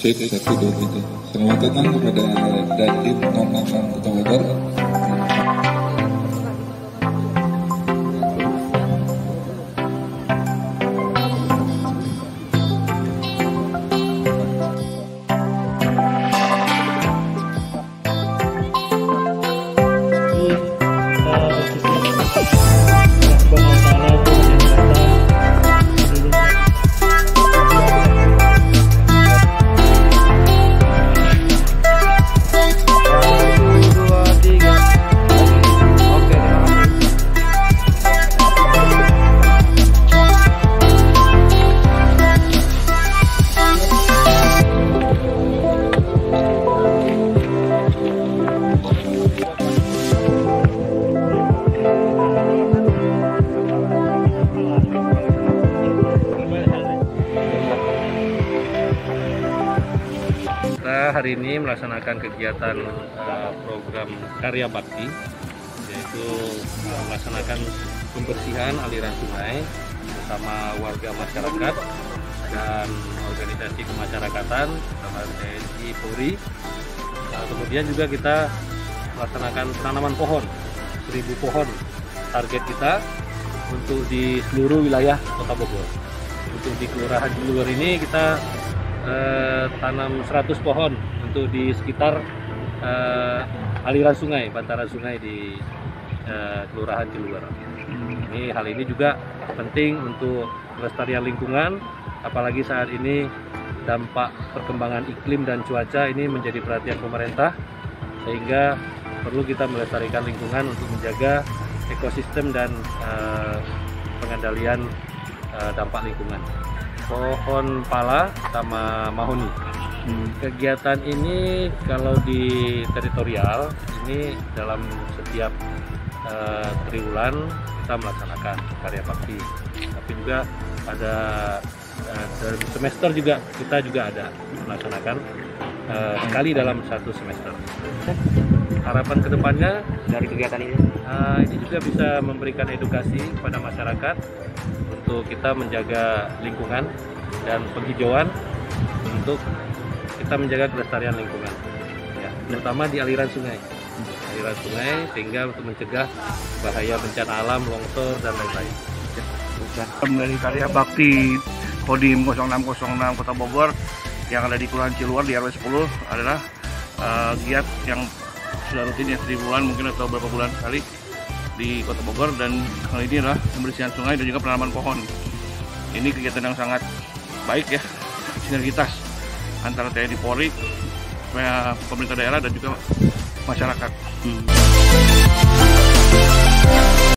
Cek 1 2 3. Selamat datang kepada Dandim 06 Kota Bogor. Hari ini melaksanakan kegiatan program karya bakti, yaitu melaksanakan pembersihan aliran sungai bersama warga masyarakat dan organisasi kemasyarakatan bersama TNI Polri. Kemudian juga kita melaksanakan tanaman pohon, 1000 pohon target kita untuk di seluruh wilayah Kota Bogor. Untuk di Kelurahan Ciluwer ini kita tanam 100 pohon untuk di sekitar aliran sungai, bantaran sungai di Kelurahan Ciluwer. Hal ini juga penting untuk kelestarian lingkungan, apalagi saat ini dampak perkembangan iklim dan cuaca ini menjadi perhatian pemerintah, sehingga perlu kita melestarikan lingkungan untuk menjaga ekosistem dan pengendalian dampak lingkungan. Pohon pala sama mahoni. Kegiatan ini kalau di teritorial ini dalam setiap triwulan kita melaksanakan karya bakti. Tapi juga ada dalam semester juga kita juga ada melaksanakan sekali dalam satu semester. Harapan kedepannya dari kegiatan ini juga bisa memberikan edukasi kepada masyarakat untuk kita menjaga lingkungan dan penghijauan, untuk kita menjaga kelestarian lingkungan, ya, terutama di aliran sungai, sehingga untuk mencegah bahaya bencana alam, longsor dan lain-lain. Dari karya bakti Kodim 0606 Kota Bogor yang ada di Kelurahan Ciluwer di RW 10 adalah giat yang sudah rutin ya, 1 bulan mungkin atau beberapa bulan sekali di Kota Bogor, dan hal ini adalah pembersihan sungai dan juga penanaman pohon. Ini kegiatan yang sangat baik ya, sinergitas antara TNI Polri, pemerintah daerah dan juga masyarakat.